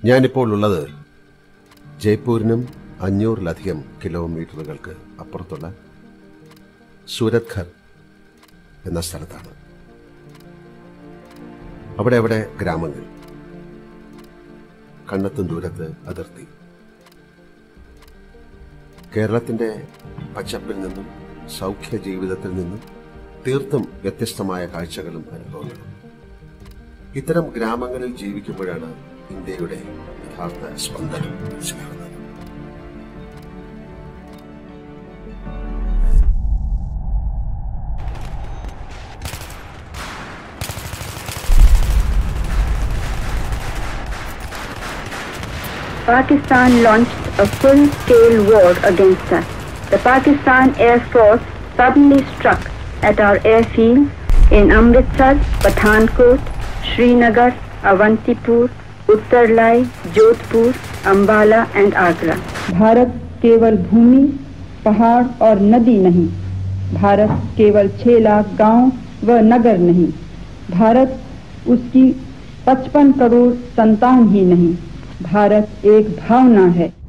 ഞാനിപ്പോൾ ഉള്ളത് ജയ്പൂരിനും 500-ലധികം കിലോമീറ്ററുകൾക്ക് അപ്പുറത്തുള്ള സൂരത്ഘർ എന്ന സ്ഥലത്താണ്. അവിടെ ഗ്രാമങ്ങൾ, കണ്ണെത്തും ദൂരത്ത് അതിർത്തി. കേരളത്തിന്റെ പച്ചപ്പിൽ നിന്നും സൗഖ്യ ജീവിതത്തിൽ നിന്നും തീർത്തും വ്യത്യസ്തമായ കാഴ്ചകളും അനുഭവങ്ങളും. ഇത്തരം ഗ്രാമങ്ങളിൽ ജീവിക്കുമ്പോഴാണ് ഇന്ത്യയുടെ യഥാർത്ഥ സ്പന്ദനം മനസ്സിലാകുന്നത്. Pakistan launched a full-scale war against us. The Pakistan Air Force suddenly struck at our airfields in Amritsar, Pathankot, Srinagar, Avantipur, Uttarlai, Jodhpur, Ambala and Agra. Bharat केवल भूमि, पहाड़ और नदी नहीं, भारत केवल 6 लाख गांव व नगर नहीं, भारत उसकी 55 करोड़ संतान ही नहीं, भारत एक भावना है।